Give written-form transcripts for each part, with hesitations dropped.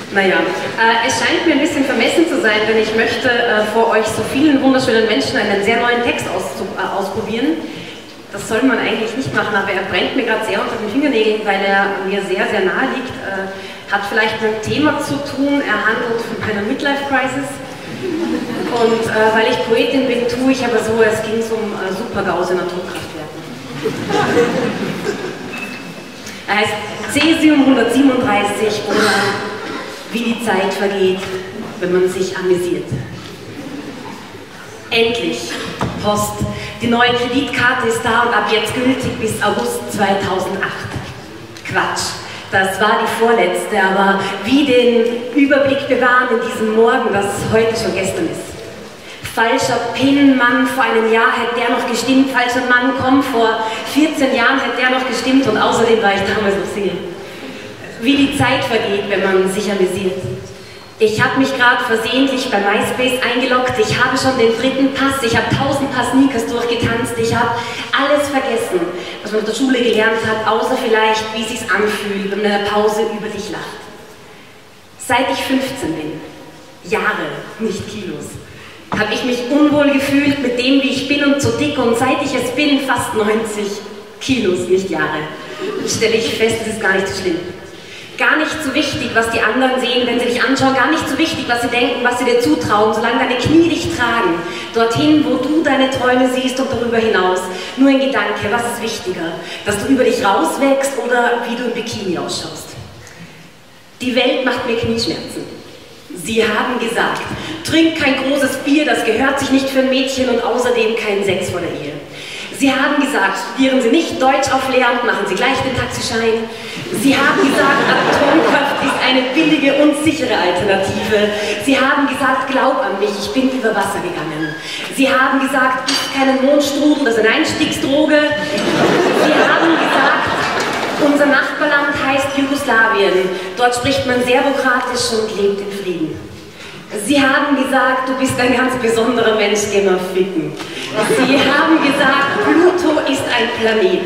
Naja, es scheint mir ein bisschen vermessen zu sein, denn ich möchte vor euch so vielen wunderschönen Menschen einen sehr neuen Text ausprobieren. Das soll man eigentlich nicht machen, aber er brennt mir gerade sehr unter den Fingernägeln, weil er mir sehr, sehr nahe liegt. Hat vielleicht mit dem Thema zu tun, er handelt von einer Midlife-Crisis. Und weil ich Poetin bin, tue ich aber so, es ging um Super-GAUs in Atomkraftwerken. Er heißt Cäsium 137 oder wie die Zeit vergeht, wenn man sich amüsiert. Endlich, Post. Die neue Kreditkarte ist da und ab jetzt gültig bis August 2008. Quatsch, das war die vorletzte, aber wie den Überblick bewahren in diesem Morgen, das heute schon gestern ist. Falscher PIN, Mann, vor einem Jahr hätte der noch gestimmt, falscher Mann, komm, vor 14 Jahren hätte der noch gestimmt und außerdem war ich damals noch Single. Wie die Zeit vergeht, wenn man sich amüsiert. Ich habe mich gerade versehentlich bei MySpace eingeloggt, ich habe schon den 3. Pass, ich habe 1000 Paar Sneakers durchgetanzt, ich habe alles vergessen, was man in der Schule gelernt hat, außer vielleicht, wie es sich anfühlt, wenn man in der Pause über dich lacht. Seit ich 15 bin, Jahre, nicht Kilos, habe ich mich unwohl gefühlt mit dem, wie ich bin und zu dick und seit ich es bin, fast 90 Kilos, nicht Jahre. Stelle ich fest, es ist gar nicht so schlimm. Gar nicht so wichtig, was die anderen sehen, wenn sie dich anschauen, gar nicht so wichtig, was sie denken, was sie dir zutrauen, solange deine Knie dich tragen, dorthin, wo du deine Träume siehst und darüber hinaus. Nur ein Gedanke, was ist wichtiger, dass du über dich rauswächst oder wie du im Bikini ausschaust. Die Welt macht mir Knieschmerzen. Sie haben gesagt, trink kein großes Bier, das gehört sich nicht für ein Mädchen und außerdem keinen Sex vor der Ehe. Sie haben gesagt, studieren Sie nicht Deutsch auf Lehramt, machen Sie gleich den Taxischein. Sie haben gesagt, Atomkraft ist eine billige und sichere Alternative. Sie haben gesagt, glaub an mich, ich bin über Wasser gegangen. Sie haben gesagt, isst keinen Mondstrudel, das ist eine Einstiegsdroge. Sie haben gesagt, unser Nachbarland heißt Jugoslawien. Dort spricht man serbokratisch und lebt in Frieden. Sie haben gesagt, du bist ein ganz besonderer Mensch, geh mal ficken. Sie haben gesagt, Pluto ist ein Planet.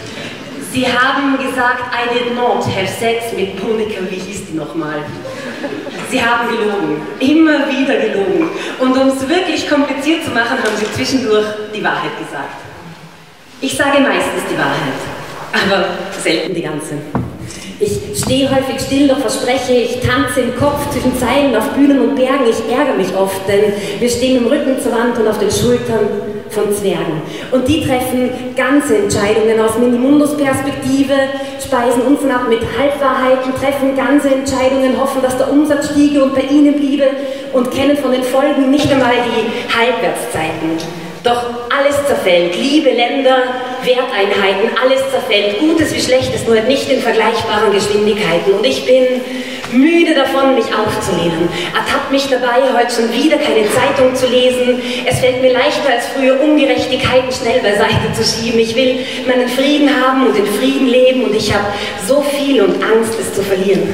Sie haben gesagt, I did not have sex mit Monika, wie hieß die nochmal? Sie haben gelogen, immer wieder gelogen. Und um es wirklich kompliziert zu machen, haben sie zwischendurch die Wahrheit gesagt. Ich sage meistens die Wahrheit, aber selten die ganze. Ich stehe häufig still, doch verspreche, ich tanze im Kopf zwischen Zeilen auf Bühnen und Bergen. Ich ärgere mich oft, denn wir stehen im Rücken zur Wand und auf den Schultern von Zwergen. Und die treffen ganze Entscheidungen aus Minimundus-Perspektive, speisen uns ab mit Halbwahrheiten, treffen ganze Entscheidungen, hoffen, dass der Umsatz stiege und bei ihnen bliebe und kennen von den Folgen nicht einmal die Halbwertszeiten. Doch alles zerfällt, Liebe, Länder, Werteinheiten, alles zerfällt, Gutes wie Schlechtes, nur nicht in vergleichbaren Geschwindigkeiten. Und ich bin müde davon, mich aufzulehnen. Ertappt mich dabei, heute schon wieder keine Zeitung zu lesen. Es fällt mir leichter als früher, Ungerechtigkeiten schnell beiseite zu schieben. Ich will meinen Frieden haben und in Frieden leben und ich habe so viel und Angst, es zu verlieren.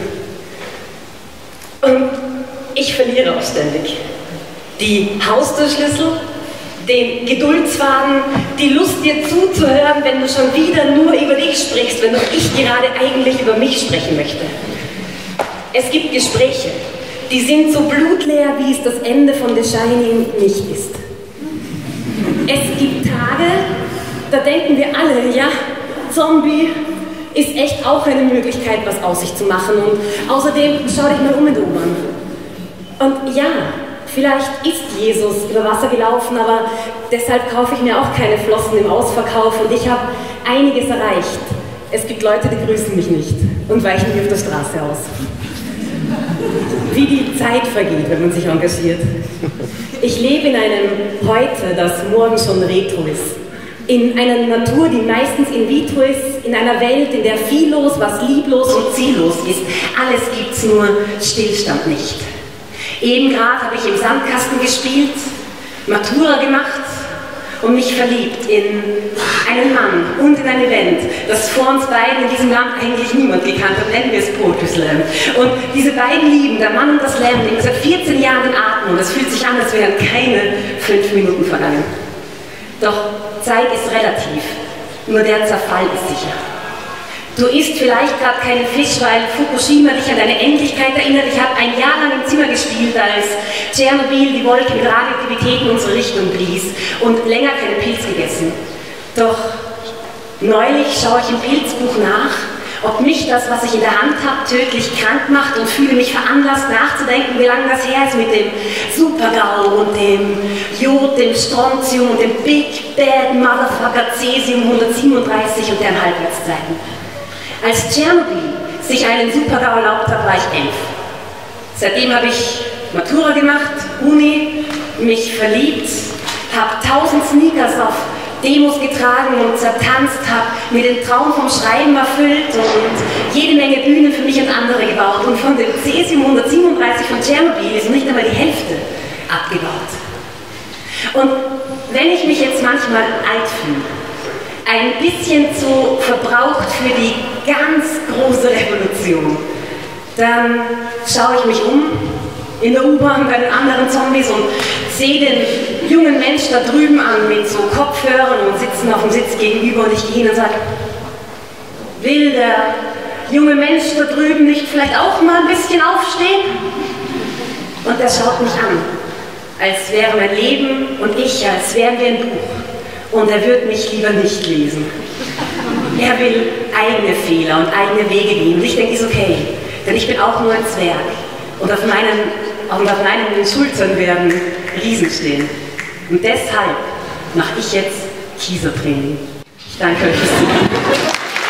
Und ich verliere auch ständig. Die Haustürschlüssel, den Geduldsfaden, die Lust dir zuzuhören, wenn du schon wieder nur über dich sprichst, wenn doch ich gerade eigentlich über mich sprechen möchte. Es gibt Gespräche, die sind so blutleer, wie es das Ende von The Shining nicht ist. Es gibt Tage, da denken wir alle, ja, Zombie ist echt auch eine Möglichkeit, was aus sich zu machen. Und außerdem, schau dich mal um in der U-Bahn. Und ja, vielleicht ist Jesus über Wasser gelaufen, aber deshalb kaufe ich mir auch keine Flossen im Ausverkauf und ich habe einiges erreicht. Es gibt Leute, die grüßen mich nicht und weichen mir auf der Straße aus. Wie die Zeit vergeht, wenn man sich engagiert. Ich lebe in einem Heute, das morgen schon retro ist. In einer Natur, die meistens in vitro ist, in einer Welt, in der viel los, was lieblos und ziellos ist. Alles gibt's, nur Stillstand nicht. Eben gerade habe ich im Sandkasten gespielt, Matura gemacht und mich verliebt in einen Mann und in ein Event, das vor uns beiden in diesem Land eigentlich niemand gekannt hat, nennen wir es Poetry Slam. Und diese beiden lieben, der Mann und das Slam, nehmen seit 14 Jahren den Atem und es fühlt sich an, als wären keine 5 Minuten vergangen. Doch Zeit ist relativ, nur der Zerfall ist sicher. Du isst vielleicht gerade keinen Fisch, weil Fukushima dich an deine Endlichkeit erinnert. Ich habe ein Jahr lang im Zimmer gespielt, als Tschernobyl die Wolke mit Radioaktivität in unsere Richtung blies und länger keinen Pilz gegessen. Doch neulich schaue ich im Pilzbuch nach, ob mich das, was ich in der Hand habe, tödlich krank macht und fühle mich veranlasst nachzudenken, wie lange das her ist mit dem Super-GAU und dem Jod, dem Strontium und dem Big Bad Motherfucker Cäsium 137 und deren Halbwertszeiten. Als Tschernobyl sich einen Super-GAU erlaubt hat, war ich 11. Seitdem habe ich Matura gemacht, Uni, mich verliebt, habe 1000 Sneakers auf Demos getragen und zertanzt, habe mir den Traum vom Schreiben erfüllt und jede Menge Bühnen für mich und andere gebaut. Und von dem Cäsium 137 von Tschernobyl ist nicht einmal die Hälfte abgebaut. Und wenn ich mich jetzt manchmal alt fühle, ein bisschen zu verbraucht für die ganz große Revolution, dann schaue ich mich um in der U-Bahn bei den anderen Zombies und sehe den jungen Mensch da drüben an mit so Kopfhörern und sitzen auf dem Sitz gegenüber und ich gehe hin und sage, will der junge Mensch da drüben nicht vielleicht auch mal ein bisschen aufstehen? Und er schaut mich an, als wäre mein Leben und ich, als wären wir ein Buch. Und er wird mich lieber nicht lesen. Er will eigene Fehler und eigene Wege gehen. Und ich denke, ist okay, denn ich bin auch nur ein Zwerg. Und auf meinen Schultern werden Riesen stehen. Und deshalb mache ich jetzt Kiesertraining. Ich danke euch fürs Zuhören.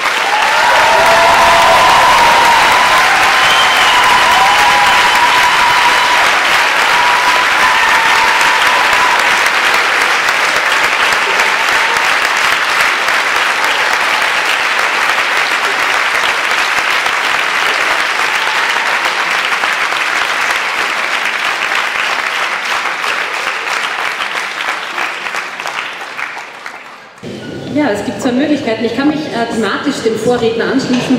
Ja, es gibt zwei Möglichkeiten. Ich kann mich thematisch dem Vorredner anschließen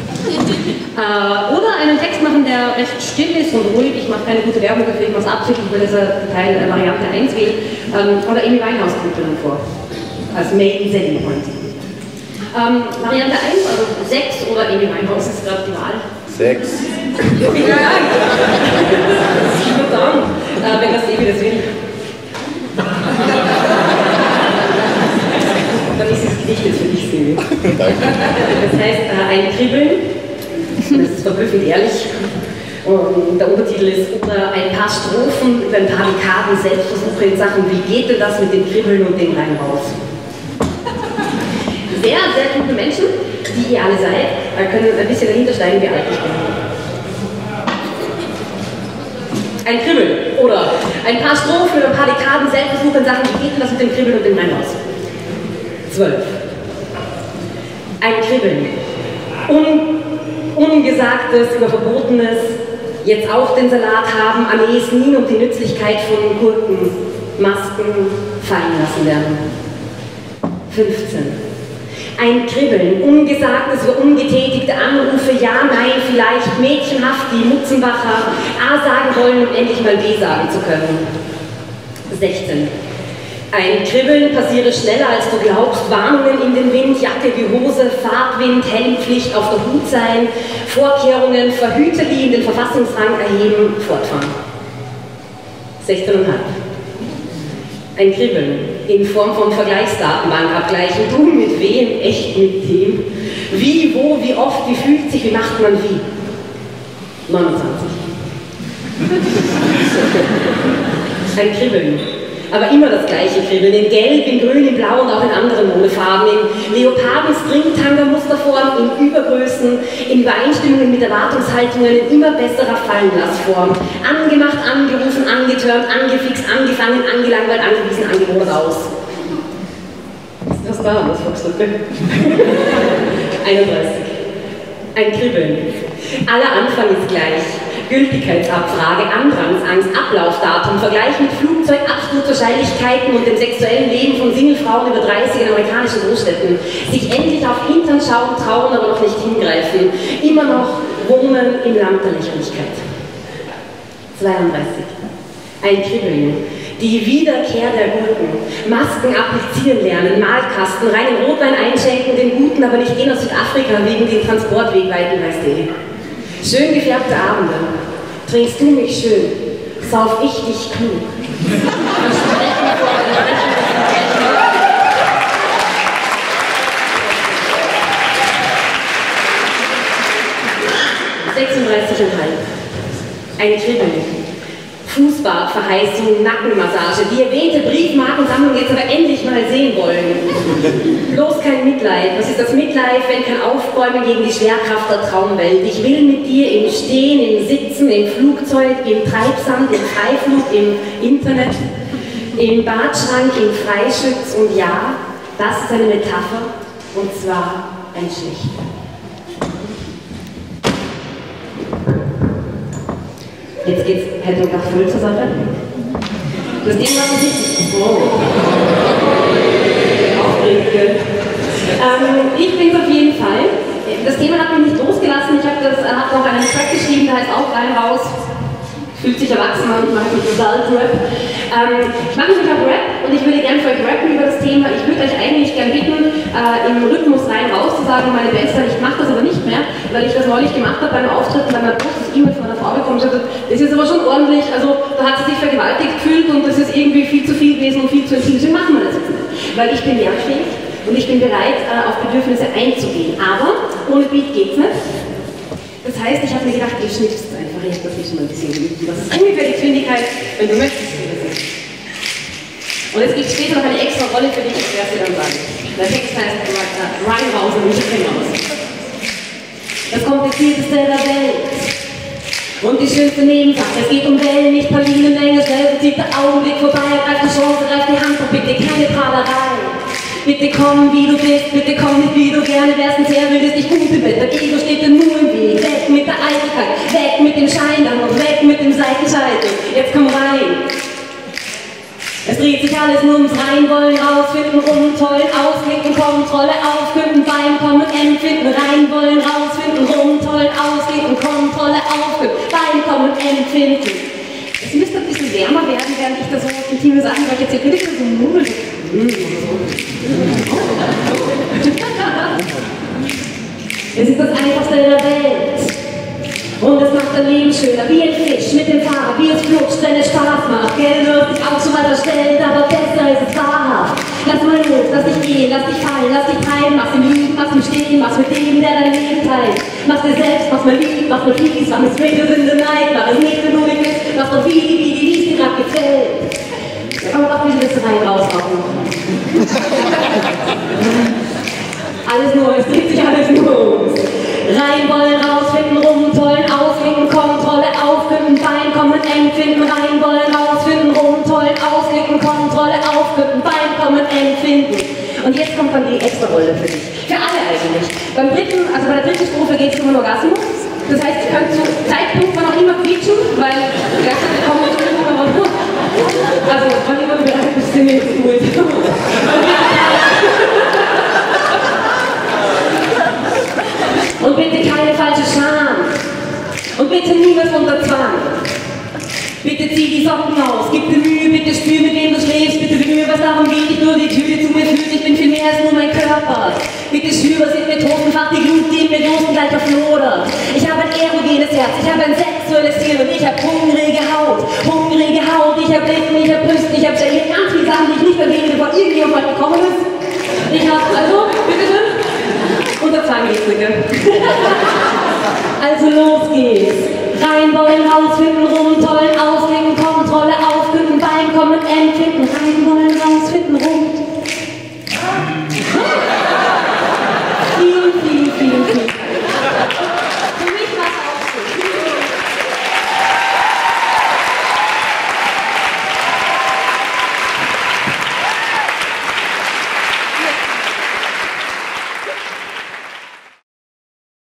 oder einen Text machen, der recht still ist und ruhig. Ich mache keine gute Werbung dafür, ich mache es absichtlich, weil das Teil Variante 1 wählt. Oder Amy Winehouse kommt dann vor, als Main Selling Point. Variante 1, also 6 oder Amy Winehouse ist gerade die Wahl. 6. Ja, wenn das Amy das will. Dann ist das Gedicht jetzt für dich, Silvi. Das heißt, ein Kribbeln, das ist verblüffend ehrlich. Und der Untertitel ist oder ein paar Strophen über ein paar Dekaden Selbstversuche in Sachen, wie geht denn das mit dem Kribbeln und dem rein raus? Sehr, sehr gute Menschen, die ihr alle seid, können ein bisschen dahinter steigen, wie alt ich bin. Ein Kribbeln oder ein paar Strophen über ein paar Dekaden Selbstversuche in Sachen, wie geht denn das mit dem Kribbeln und dem rein raus? 12. Ein Kribbeln. Ungesagtes über Verbotenes, jetzt auch den Salat haben, Armees nie und die Nützlichkeit von Gurken, Masken fallen lassen werden. 15. Ein Kribbeln, Ungesagtes über ungetätigte Anrufe, ja, nein, vielleicht, mädchenhaft, die Mutzenbacher A sagen wollen, um endlich mal B sagen zu können. 16. Ein Kribbeln passiere schneller, als du glaubst, Warnungen in den Wind, Jacke wie Hose, Fahrtwind, Helmpflicht, auf der Hut sein, Vorkehrungen, Verhüter, die in den Verfassungsrang erheben, fortfahren. 16,5. Ein Kribbeln in Form von Vergleichsdatenbank abgleichen, du mit wem, echt mit dem, wie, wo, wie oft, wie fühlt sich, wie macht man wie. 29. Ein Kribbeln. Aber immer das gleiche Kribbeln, in Gelb, in Grün, in Blau und auch in anderen Modefarben, in Leoparden, String-Tanga-Musterform, in Übergrößen, in Übereinstimmungen mit Erwartungshaltungen, in immer besserer Fallenlassform. Angemacht, angerufen, angetörnt, angefixt, angefangen, angelangweilt, angewiesen, angemodert aus. Was ist das da, das Volksdrücke? 31. Ein Kribbeln. Aller Anfang ist gleich. Gültigkeitsabfrage, Andrangsangst, Ablaufdatum, Vergleich mit Flugzeug, Absturzwahrscheinlichkeiten und dem sexuellen Leben von Singlefrauen über 30 in amerikanischen Großstädten. Sich endlich auf Hintern schauen, trauen, aber noch nicht hingreifen. Immer noch wohnen im Land der Lächerlichkeit. 32. Ein Kribbeln. Die Wiederkehr der Gurken. Masken applizieren lernen, Malkasten, reinen Rotwein einschenken, den Guten, aber nicht gehen aus Südafrika wegen den Transportwegweiten, weißt du. Schön gefärbte Abende. Trinkst du mich schön, sauf ich dich klug. Versprechen vor Versprechen. 36,5. Ein Kribbeln. Fußbad, Verheißung, Nackenmassage. Die erwähnte Briefmarkensammlung jetzt aber endlich mal sehen wollen. Bloß kein Mitleid. Was ist das Mitleid, wenn kein Aufbäumen gegen die Schwerkraft der Traumwelt? Ich will mit dir im Stehen, im Sitzen, im Flugzeug, im Treibsand, im Freiflug, im Internet, im Badschrank, im Freischütz. Und ja, das ist eine Metapher, und zwar ein schlechter. Jetzt geht's halt noch voll zur Sache. Das Thema hat sich. Oh. Aufregend. Ich bin's auf jeden Fall. Das Thema hat mich nicht losgelassen. Ich habe noch einen Track geschrieben, der heißt auch rein raus. Fühlt sich erwachsen an, ich mache mich total Rap. Ich mache mich auch Rap und ich würde gerne für euch rappen über das Thema. Ich würde euch eigentlich gerne bitten, im Rhythmus rein raus zu sagen, meine Bandster, ich mache das aber nicht mehr, weil ich das neulich gemacht habe bei einem Auftritt, bei einer großen E-Mail von einer Frau bekommen. Ich dachte, das ist aber schon ordentlich, also da hat sie sich vergewaltigt gefühlt und das ist irgendwie viel zu viel gewesen und viel zu intim. Deswegen machen wir das jetzt nicht. Weil ich bin lernfähig und ich bin bereit, auf Bedürfnisse einzugehen. Aber ohne Beat geht's nicht. Das heißt, ich habe mir gedacht, ihr schnittst es einfach, ich habe das schon mal ein bisschen geübt. Das ist ungefähr die Geschwindigkeit, wenn du möchtest. Und es gibt später noch eine extra Rolle für dich, ich werde dir dann sagen. Der Text heißt rein raus und nicht hinaus. Das komplizierteste der Welt. Und die schönste Nebensache, es geht um Wellen, nicht Pralinenlänge, schnell zieht der Augenblick vorbei, greift die Chance, greift die Hand und bitte keine Prahlerei. Bitte komm, wie du bist, bitte komm nicht, wie du gerne wärst, und sehr würdest dich gut im Bett. Dein Ego steht dir nur im Weg, weg mit der Eitelkeit, weg mit dem Schein und weg mit dem Seitenscheitel. Jetzt komm rein. Es dreht sich alles nur ums Reinwollen, rausfinden, rumtollen, ausklicken, Kontrolle, aufkünden, Bein kommen, empfinden, reinwollen, rausfinden, rumtollen, ausklicken, Kontrolle, aufkünden, Bein kommen, empfinden. Es müsste ein bisschen wärmer werden, während ich da so intime Sachen sage. Jetzt hier könnte ich so murmeln. Es ist das Einfachste der Welt. Und es macht dein Leben schöner, wie ein Fisch mit dem Fahrrad, wie es flutscht, wenn es Spaß macht. Geld wird sich auch so weiter stellen, aber besser ist es wahrhaft. Lass mal los, lass dich gehen, lass dich fallen, lass dich treiben, mach's im Liegen, mach's im Stehen, mach's mit dem, der dein Leben teilt. Mach's dir selbst, mach's mal lieb, mach's mal fies, mach es straight in the night, mach es nicht, wenn du nicht bist, mach's doch wie es dir grad gefällt. Da kann man auch ein bisschen rein raushauen. Alles nur, es dreht sich alles nur ums Reinwollen, rausfinden, rumtollen, ausklicken, Kontrolle, aufkünden, Bein kommen, empfinden, reinwollen, rausfinden, rumtollen, ausklicken, Kontrolle, aufkünden, Bein kommen, empfinden. Und jetzt kommt dann die extra Rolle für dich. Für alle eigentlich. Bei der dritten Strophe geht es um den Orgasmus. Das heißt, ihr könnt zu Zeitpunkt wann auch immer quietschen, weil gleichzeitig kommen wir zu also, wann immer du bereit bist, sind wir jetzt gut. Und bitte keine falsche Scham. Und bitte niemals unter Zwang. Bitte zieh die Socken aus, gib dir Mühe, bitte spür, mit wem du schläfst, bitte bemühe, was darum geht, nicht nur die Tür, die zu mir führt, ich bin viel mehr als nur mein Körper. Bitte spür, was in mir totenfach, die Glut, die in mir losen, gleich auf Loder. Ich habe ein erogenes Herz, ich habe ein sexuelles Ziel und ich habe hungrige Haut, ich habe Lippen, ich habe Brüste, ich habe Stellen, ganz viele Sachen, die ich nicht erwähne, bevor irgendjemand gekommen ist. Ich habe, also, bitteschön. Unter Zwang geht's, bitte. Also los geht's. Reinwollen, rausfinden, rumtollen, ausklicken, Kontrolle, aufkünden, Bein kommen, empfinden, rein